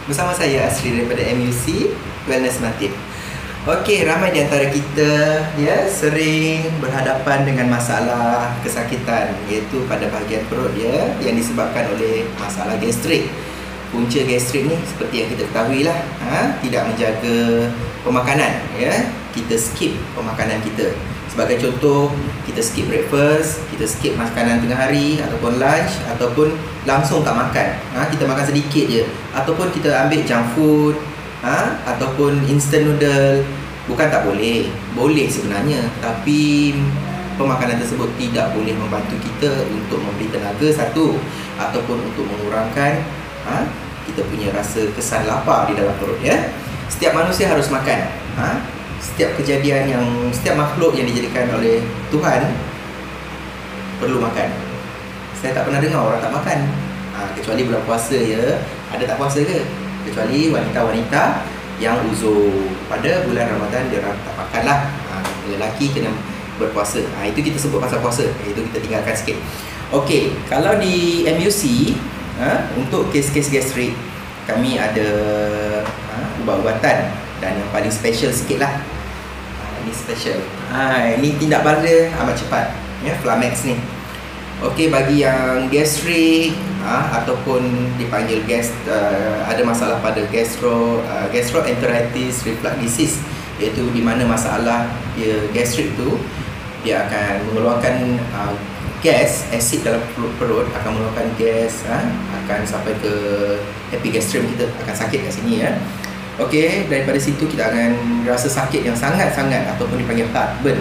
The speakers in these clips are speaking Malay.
Bersama saya Asri daripada MUC Wellness Matin. Okey, ramai di antara kita sering berhadapan dengan masalah kesakitan, iaitu pada bahagian perut yang disebabkan oleh masalah gastrik. Punca gastrik ni seperti yang kita ketahui lah, tidak menjaga pemakanan, kita skip pemakanan kita. Sebagai contoh, kita skip breakfast, kita skip makanan tengah hari ataupun lunch, ataupun langsung tak makan. Kita makan sedikit je, ataupun kita ambil junk food, ataupun instant noodle. Bukan tak boleh, boleh sebenarnya, tapi pemakanan tersebut tidak boleh membantu kita untuk memberi tenaga satu, ataupun untuk mengurangkan kita punya rasa kesan lapar di dalam perut. Setiap manusia harus makan. Setiap makhluk yang dijadikan oleh Tuhan perlu makan. Saya tak pernah dengar orang tak makan, kecuali bulan puasa ada tak puasa ke? Kecuali wanita-wanita yang uzur pada bulan Ramadan, dia orang tak makan lah. Lelaki kena berpuasa. Itu kita sebut pasal puasa, itu kita tinggalkan sikit. Okey, kalau di MUC untuk kes-kes gastrik, kami ada ubat-ubatan, dan yang paling special sikit lah, ini special. Ini tindak bala amat cepat, Flamex ni. Okey, bagi yang gastrik ataupun dipanggil ada masalah pada gastroenteritis reflux disease, iaitu di mana masalah gastrik tu dia akan mengeluarkan gas, asid dalam perut akan mengeluarkan gas, akan sampai ke epigastrium, kita akan sakit kat sini. Okey, daripada situ kita akan rasa sakit yang sangat-sangat, ataupun dipanggil heartburn.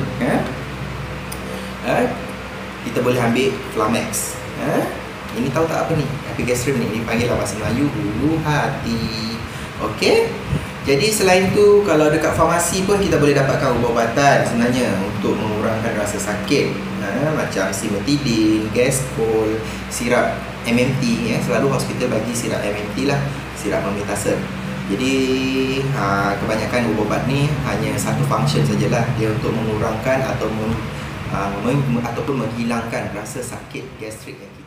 Kita boleh ambil Flamex. Ini tahu tak apa ni? Epigastrium ni dipanggil dalam bahasa Melayu ulu hati. Okey. Jadi selain tu, kalau dekat farmasi pun kita boleh dapatkan ubat-ubatan sebenarnya untuk mengurangkan rasa sakit, macam Cimetidine, Gaspol, sirap MMT. Selalu hospital bagi sirap MMT lah, sirap Mometasone. Jadi kebanyakan ubat-ubat ni hanya satu function sajalah, dia untuk mengurangkan ataupun menghilangkan rasa sakit gastrik yang